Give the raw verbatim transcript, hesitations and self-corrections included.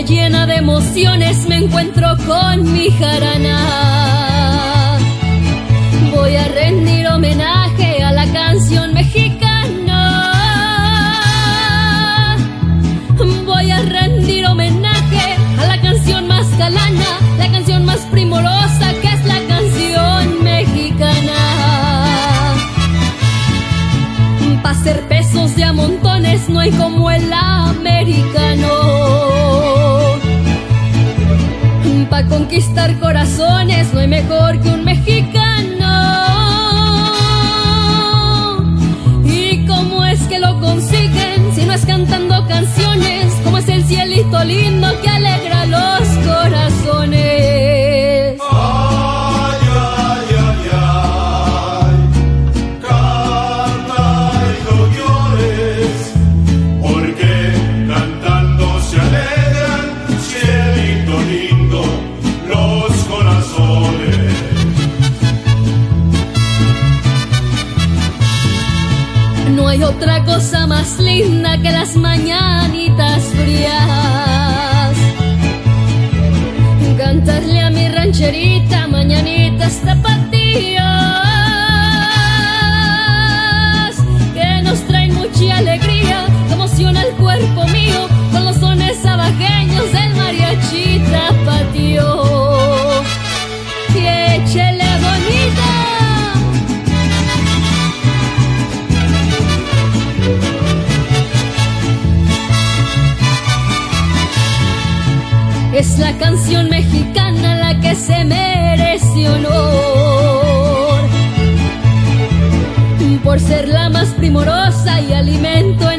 llena de emociones me encuentro con mi jarana. Voy a rendir homenaje a la canción mexicana. Voy a rendir homenaje a la canción más galana, la canción más primorosa que es la canción mexicana. Pa' hacer pesos de a montones no hay como el americano. Pa' conquistar corazones no hay mejor que un mexicano. ¿Y cómo es que lo consiguen si no es cantando canciones? ¿Cómo es el cielito lindo que alegra los corazones? Ay, ay, ay, ay, canta y no llores, porque cantando se alegran, cielito lindo, los corazones. No hay otra cosa más linda que las mañanitas frías. Cantarle a mi rancherita mañanitas tapatías, que nos traen mucha alegría, que emociona el cuerpo mío con los sones abajeños del mariachi tapatío. Y échele bonita. Es la canción mexicana la que se merece honor, por ser la más primorosa y alimento